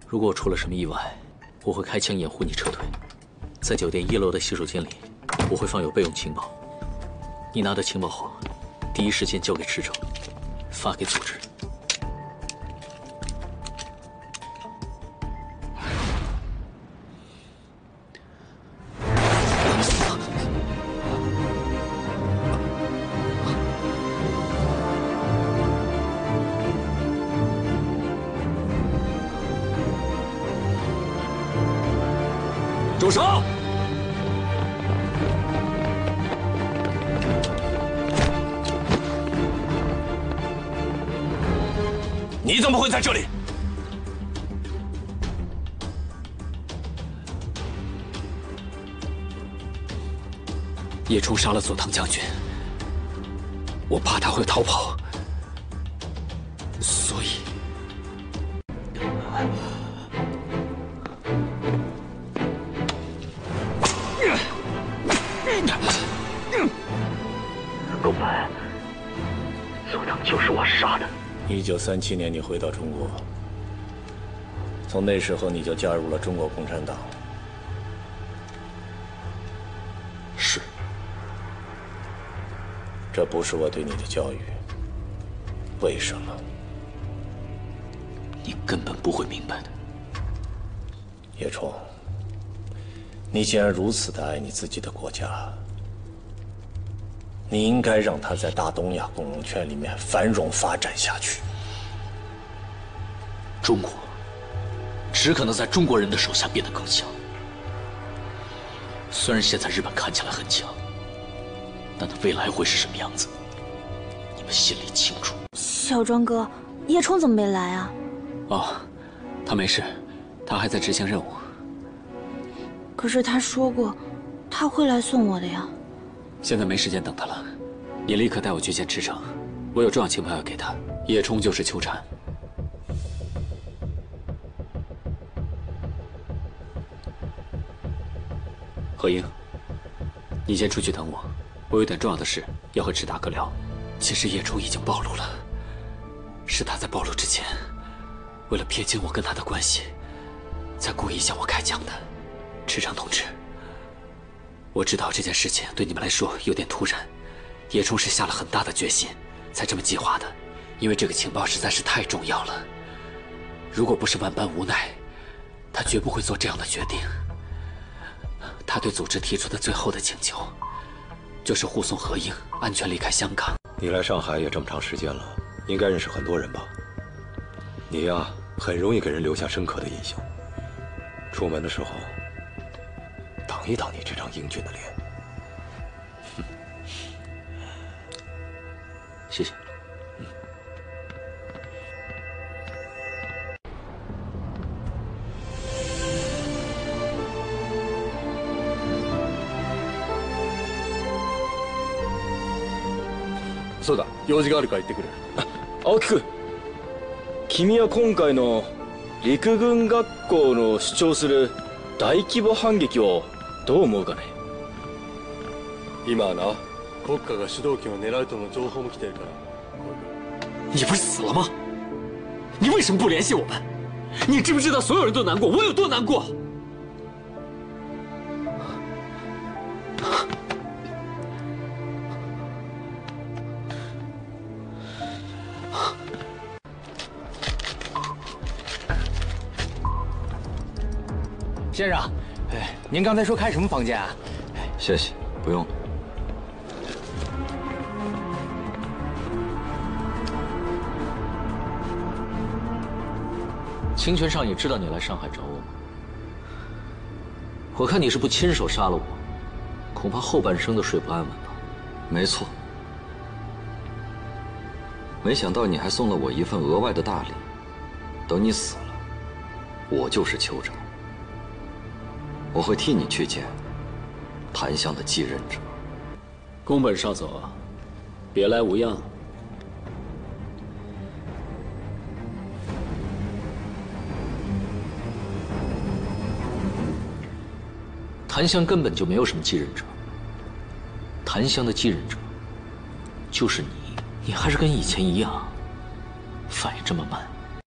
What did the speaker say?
如果我出了什么意外，我会开枪掩护你撤退。在酒店1楼的洗手间里，我会放有备用情报。你拿到情报后，第一时间交给池城，发给组织。 住手！你怎么会在这里？ 叶冲杀了佐藤将军，我怕他会逃跑，所以。 宫本，佐藤就是我杀的。 1937年，你回到中国，从那时候你就加入了中国共产党。 是。 这不是我对你的教育。为什么？ 你根本不会明白的。 叶冲，你既然如此的爱你自己的国家，你应该让它在大东亚共荣圈里面繁荣发展下去。 中国只可能在中国人的手下变得更强。虽然现在日本看起来很强，但它未来会是什么样子，你们心里清楚。 小庄哥，叶冲怎么没来啊？ 哦，他没事，他还在执行任务。 可是他说过，他会来送我的呀。 现在没时间等他了，你立刻带我去见池城，我有重要情报要给他。叶冲就是秋蝉。何英，你先出去等我，我有点重要的事要和池大哥聊。其实叶冲已经暴露了，是他在暴露之前，为了撇清我跟他的关系，才故意向我开枪的。池城同志。 我知道这件事情对你们来说有点突然，叶冲是下了很大的决心才这么计划的，因为这个情报实在是太重要了。如果不是万般无奈，他绝不会做这样的决定。他对组织提出的最后的请求，就是护送何英安全离开香港。 你来上海也这么长时间了，应该认识很多人吧？你呀，很容易给人留下深刻的印象。出门的时候。 挡一挡你这张英俊的脸。 谢谢。 そうだ、用事があるから行ってくる。 青木君、君は今回の陸軍学校の主張する大規模反撃を どう思うかね？ 今はな、国家が主導権を狙うとの情報も来てるから。 你不是死了吗？你为什么不联系我们？你知不知道所有人都难过，我有多难过？ 先生。 您刚才说开什么房间啊？ 谢谢，不用。 清泉上也知道你来上海找我吗？我看你是不亲手杀了我，恐怕后半生都睡不安稳吧？ 没错。没想到你还送了我一份额外的大礼。等你死了，我就是秋蝉。 我会替你去见檀香的继任者。 宫本少佐，别来无恙。檀香根本就没有什么继任者，檀香的继任者就是你，你还是跟以前一样，反应这么慢。